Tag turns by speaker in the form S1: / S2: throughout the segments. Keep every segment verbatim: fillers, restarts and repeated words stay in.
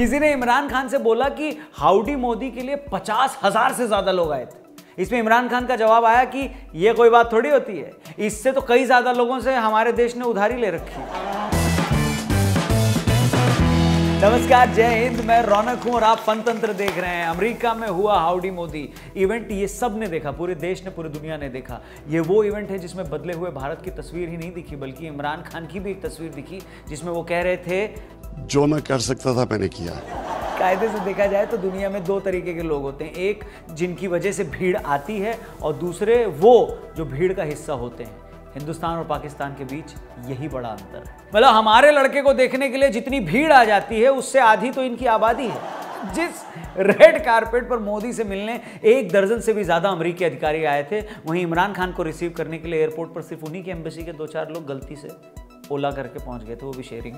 S1: किसी ने इमरान खान से बोला कि हाउडी मोदी के लिए पचास हजार से ज्यादा लोग आए थे। इसमें इमरान खान का जवाब आया कि यह कोई बात थोड़ी होती है, इससे तो कई ज्यादा लोगों से हमारे देश ने उधारी ले रखी है। नमस्कार, जय हिंद, मैं रौनक हूं और आप फनतंत्र देख रहे हैं। अमेरिका में हुआ हाउडी मोदी इवेंट, ये सब ने देखा, पूरे देश ने, पूरी दुनिया ने देखा। ये वो इवेंट है जिसमें बदले हुए भारत की तस्वीर ही नहीं दिखी, बल्कि इमरान खान की भी एक तस्वीर दिखी, जिसमें वो कह रहे थे
S2: जो मैं कर सकता था मैंने किया।
S1: कायदे से देखा जाए तो दुनिया में दो तरीके के लोग होते हैं, एक जिनकी वजह से भीड़ आती है और दूसरे वो जो भीड़ का हिस्सा होते हैं। हिंदुस्तान और पाकिस्तान के बीच यही बड़ा अंतर है। मतलब हमारे लड़के को देखने के लिए जितनी भीड़ आ जाती है उससे आधी तो इनकी आबादी है। जिस रेड कारपेट पर मोदी से मिलने एक दर्जन से भी ज्यादा अमेरिकी अधिकारी आए थे, वहीं इमरान खान को रिसीव करने के लिए एयरपोर्ट पर सिर्फ उन्हीं की एम्बेसी के दो चार लोग गलती से ओला करके पहुंच गए थे, वो भी शेयरिंग।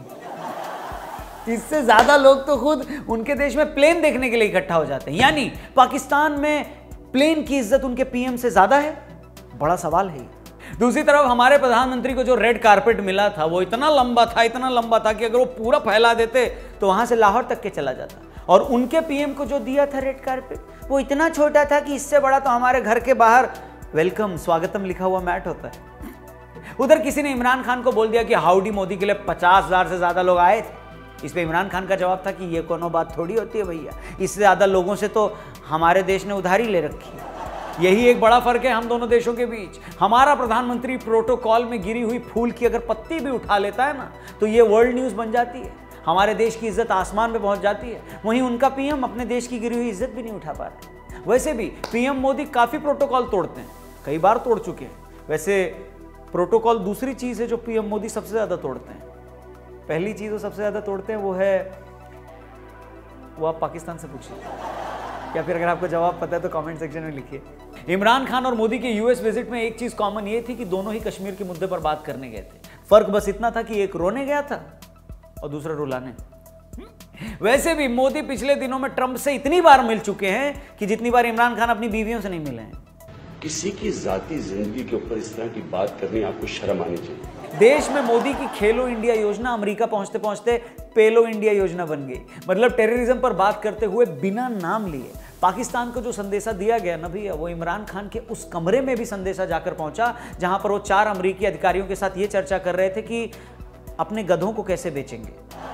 S1: इससे ज्यादा लोग तो खुद उनके देश में प्लेन देखने के लिए इकट्ठा हो जाते हैं। यानी पाकिस्तान में प्लेन की इज्जत उनके पीएम से ज्यादा है? बड़ा सवाल है। दूसरी तरफ हमारे प्रधानमंत्री को जो रेड कारपेट मिला था वो इतना लंबा था, इतना लंबा था कि अगर वो पूरा फैला देते तो वहां से लाहौर तक के चला जाता। और उनके पीएम को जो दिया था रेड कारपेट वो इतना छोटा था कि इससे बड़ा तो हमारे घर के बाहर वेलकम, स्वागतम लिखा हुआ मैट होता है। उधर किसी ने इमरान खान को बोल दिया कि हाउडी मोदी के लिए पचास हजार से ज्यादा लोग आए थे। इस पे इमरान खान का जवाब था कि ये कोनो बात थोड़ी होती है भैया, इससे ज्यादा लोगों से तो हमारे देश ने उधारी ले रखी है। यही एक बड़ा फर्क है हम दोनों देशों के बीच। हमारा प्रधानमंत्री प्रोटोकॉल में गिरी हुई फूल की अगर पत्ती भी उठा लेता है ना तो ये वर्ल्ड न्यूज बन जाती है, हमारे देश की इज्जत आसमान पे पहुंच जाती है। वहीं उनका पीएम अपने देश की गिरी हुई इज्जत भी नहीं उठा पा रहे। वैसे भी पीएम मोदी काफी प्रोटोकॉल तोड़ते हैं, कई बार तोड़ चुके हैं। वैसे प्रोटोकॉल दूसरी चीज है जो पीएम मोदी सबसे ज्यादा तोड़ते हैं। पहली चीज वो सबसे ज्यादा तोड़ते हैं वो है, वो आप पाकिस्तान से पूछिए, या फिर अगर आपको जवाब पता है तो कमेंट सेक्शन में लिखिए। इमरान खान और मोदी के यूएस विजिट में एक चीज कॉमन ये थी कि दोनों ही कश्मीर के मुद्दे पर बात करने गए थे। फर्क बस इतना था कि एक रोने गया था और दूसरा रुलाने। वैसे भी मोदी पिछले दिनों में ट्रंप से इतनी बार मिल चुके हैं कि जितनी बार इमरान खान अपनी बीवियों से नहीं मिले हैं।
S2: किसी की जाती जिंदगी के ऊपर इस तरह की बात करनी आपको शर्म आनी चाहिए।
S1: देश में मोदी की खेलो इंडिया योजना अमेरिका पहुंचते पहुंचते पेलो इंडिया योजना बन गई। मतलब टेररिज्म पर बात करते हुए बिना नाम लिए पाकिस्तान को जो संदेशा दिया गया ना भैया, वो इमरान खान के उस कमरे में भी संदेशा जाकर पहुंचा जहां पर वो चार अमेरिकी अधिकारियों के साथ ये चर्चा कर रहे थे कि अपने गधों को कैसे बेचेंगे।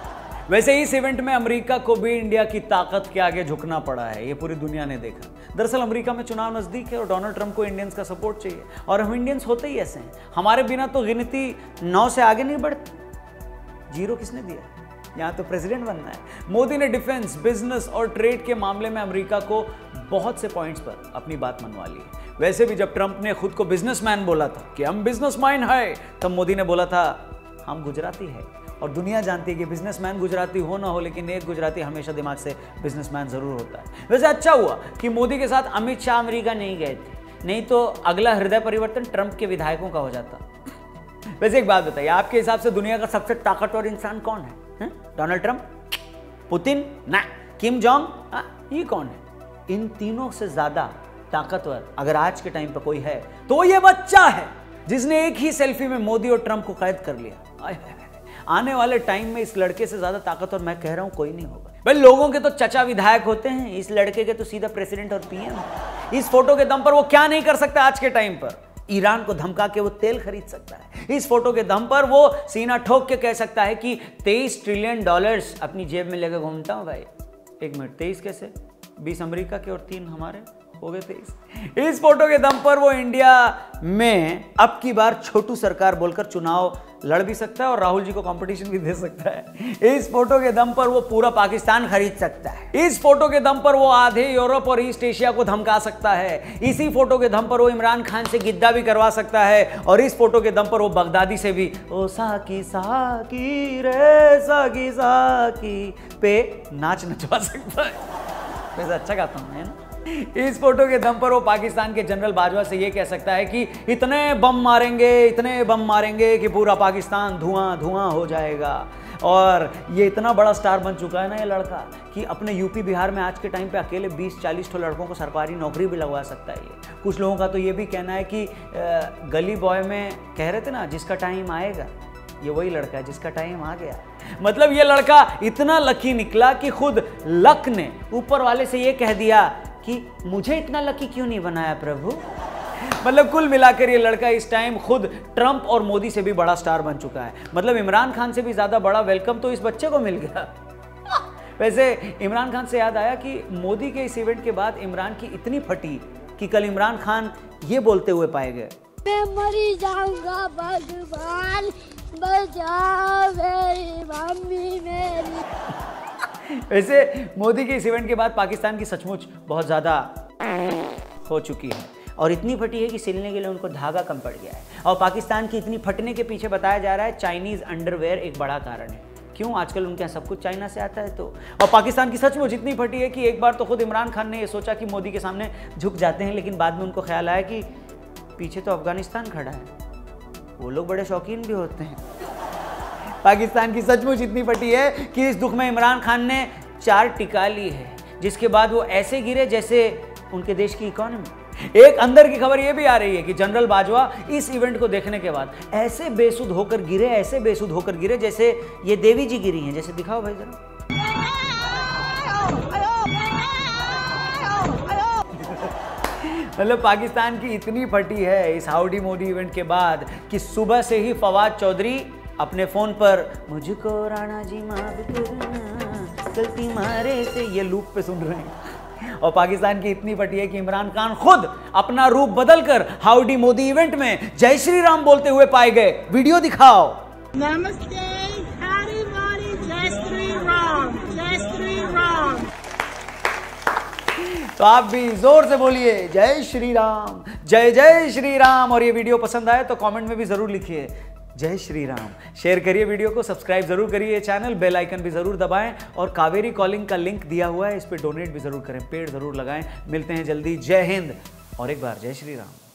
S1: वैसे इस इवेंट में अमेरिका को भी इंडिया की ताकत के आगे झुकना पड़ा है, ये पूरी दुनिया ने देखा। दरअसल अमेरिका में चुनाव नजदीक है और डोनाल्ड ट्रंप को इंडियंस का सपोर्ट चाहिए, और हम इंडियंस होते ही ऐसे हैं, हमारे बिना तो गिनती नौ से आगे नहीं बढ़ती। जीरो किसने दिया? यहाँ तो प्रेसिडेंट बनना है। मोदी ने डिफेंस, बिजनेस और ट्रेड के मामले में अमेरिका को बहुत से पॉइंट्स पर अपनी बात मनवा ली। वैसे भी जब ट्रंप ने खुद को बिजनेसमैन बोला था कि हम बिजनेसमैन है, तब मोदी ने बोला था हम गुजराती है। और दुनिया जानती है कि बिजनेसमैन गुजराती हो ना हो, लेकिन एक गुजराती हमेशा दिमाग से बिजनेसमैन जरूर होता है। वैसे अच्छा हुआ कि मोदी के साथ अमित शाह अमेरिका नहीं गए थे, नहीं तो अगला हृदय परिवर्तन ट्रंप के विधायकों का हो जाता। वैसे एक बात बताइए, आपके हिसाब से दुनिया का सबसे ताकतवर इंसान कौन है? डोनाल्ड ट्रंप, पुतिन, ना किम जोंग, ये कौन है? इन तीनों से ज्यादा ताकतवर अगर आज के टाइम पर कोई है तो ये बच्चा है जिसने एक ही सेल्फी में मोदी और ट्रंप को कैद कर लिया। आने वाले टाइम में इस लड़के से ज्यादा ताकतवर मैं कह रहा हूं कोई नहीं होगा। भाई लोगों के तो चचा विधायक होते हैं, इस लड़के के तो सीधा प्रेसिडेंट और पीएम। इस फोटो के दम पर वो क्या नहीं कर सकता आज के टाइम पर? ईरान को धमका के वो तेल खरीद सकता है। इस फोटो के दम पर वो सीना ठोक के कह सकता है कि तेईस ट्रिलियन डॉलर्स अपनी जेब में लेकर घूमता हूं। भाई एक मिनट, तेईस कैसे? बीस अमेरिका के और तीन हमारे, हो गए तेईस। इस फोटो के दम पर वो इंडिया में अब की बार छोटू सरकार बोलकर चुनाव लड़ भी सकता है और राहुल जी को कंपटीशन भी दे सकता है। इस फोटो के दम पर वो पूरा पाकिस्तान खरीद सकता है। इस फोटो के दम पर वो आधे यूरोप और ईस्ट एशिया को धमका सकता है। इसी फोटो के दम पर वो इमरान खान से गिद्दा भी करवा सकता है, और इस फोटो के दम पर वो बगदादी से भी ओ साकी साकी रे साकी साकी पे नाच नचवा सकता है। वैसे अच्छा गाता हूं मैं ना। इस फोटो के दम पर वो पाकिस्तान के जनरल बाजवा से ये कह सकता है कि इतने बम मारेंगे, इतने बम मारेंगे कि पूरा पाकिस्तान धुआं धुआं हो जाएगा। और ये इतना बड़ा स्टार बन चुका है ना ये लड़का कि अपने यूपी बिहार में आज के टाइम पे अकेले बीस चालीस ठो लड़कों को सरकारी नौकरी भी लगवा सकता है ये। कुछ लोगों का तो ये भी कहना है कि गली बॉय में कह रहे थे ना जिसका टाइम आएगा, ये वही लड़का है जिसका टाइम आ गया। मतलब ये लड़का इतना लकी निकला कि खुद लक ने ऊपर वाले से ये कह दिया कि मुझे इतना लकी क्यों नहीं बनाया प्रभु। मतलब कुल मिलाकर ये लड़का इस टाइम खुद ट्रंप और मोदी से भी बड़ा स्टार बन चुका है। मतलब इमरान खान से भी ज्यादा बड़ा वेलकम तो इस बच्चे को मिल गया। वैसे इमरान खान से याद आया कि मोदी के इस इवेंट के बाद इमरान की इतनी फटी कि कल इमरान खान ये बोलते हुए पाए गए,
S3: मैं मरी जाऊंगा भगवान बचाओ मेरी मम्मी मेरी।
S1: वैसे मोदी के इस इवेंट के बाद पाकिस्तान की सचमुच बहुत ज्यादा हो चुकी है और इतनी फटी है कि सिलने के लिए उनको धागा कम पड़ गया है। और पाकिस्तान की इतनी फटने के पीछे बताया जा रहा है चाइनीज अंडरवेयर एक बड़ा कारण है। क्यों? आजकल उनके यहाँ सब कुछ चाइना से आता है तो। और पाकिस्तान की सचमुच इतनी फटी है कि एक बार तो खुद इमरान खान ने ये सोचा कि मोदी के सामने झुक जाते हैं, लेकिन बाद में उनको ख्याल आया कि पीछे तो अफगानिस्तान खड़ा है, वो लोग बड़े शौकीन भी होते हैं। पाकिस्तान की सचमुच इतनी फटी है कि इस दुख में इमरान खान ने चार टिका ली है, जिसके बाद वो ऐसे गिरे जैसे उनके देश की इकोनॉमी। एक अंदर की खबर यह भी आ रही है कि जनरल बाजवा इस इवेंट को देखने के बाद ऐसे बेसुध होकर गिरे, ऐसे बेसुध होकर गिरे जैसे ये देवी जी गिरी हैं। जैसे दिखाओ भाई जरा। मतलब पाकिस्तान की इतनी फटी है इस हाउडी मोदी इवेंट के बाद कि सुबह से ही फवाद चौधरी अपने फोन पर मुझको राणा जी माफ करना गलती मारे से ये लूप पे सुन रहे हैं। और पाकिस्तान की इतनी फटी है कि इमरान खान खुद अपना रूप बदलकर हाउडी मोदी इवेंट में जय श्री राम बोलते हुए पाए गए। वीडियो दिखाओ।
S4: नमस्ते, हरी मारी, जय श्री राम, जय श्री राम।
S1: तो आप भी जोर से बोलिए जय श्री राम, जय जय श्री राम। और ये वीडियो पसंद आए तो कमेंट में भी जरूर लिखिए जय श्री राम। शेयर करिए वीडियो को, सब्सक्राइब जरूर करिए चैनल, बेल आइकन भी जरूर दबाएं और कावेरी कॉलिंग का लिंक दिया हुआ है, इस पे डोनेट भी जरूर करें, पेड़ जरूर लगाएं। मिलते हैं जल्दी। जय हिंद और एक बार जय श्री राम।